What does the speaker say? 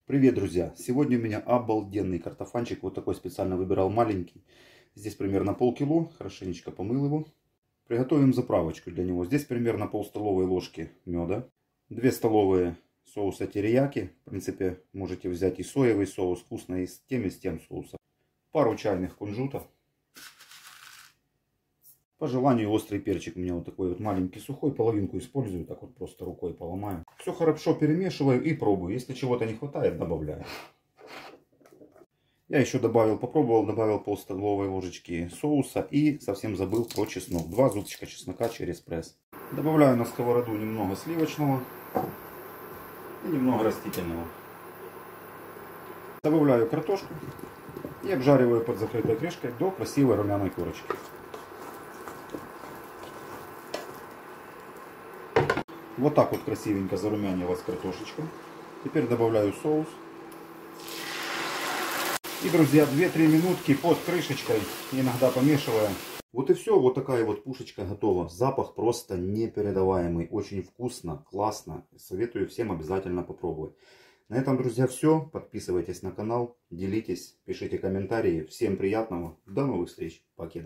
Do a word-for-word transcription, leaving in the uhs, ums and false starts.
Привет, друзья! Сегодня у меня обалденный картофанчик. Вот такой специально выбирал, маленький. Здесь примерно полкило. Хорошенечко помыл его. Приготовим заправочку для него. Здесь примерно пол столовой ложки меда. две столовые соуса терияки. В принципе, можете взять и соевый соус. Вкусно и с тем, и с тем соусом. Пару чайных кунжута. По желанию острый перчик у меня вот такой вот маленький сухой. Половинку использую. Так вот просто рукой поломаю. Все хорошо перемешиваю и пробую. Если чего-то не хватает, добавляю. Я еще добавил, попробовал, добавил пол столовой ложечки соуса и совсем забыл про чеснок. Два зубчика чеснока через пресс. Добавляю на сковороду немного сливочного и немного растительного. Добавляю картошку и обжариваю под закрытой крышкой до красивой румяной корочки. Вот так вот красивенько зарумянилась картошечка. Теперь добавляю соус. И, друзья, две-три минутки под крышечкой, иногда помешивая. Вот и все, вот такая вот пушечка готова. Запах просто непередаваемый, очень вкусно, классно. Советую всем обязательно попробовать. На этом, друзья, все. Подписывайтесь на канал, делитесь, пишите комментарии. Всем приятного, до новых встреч, пока.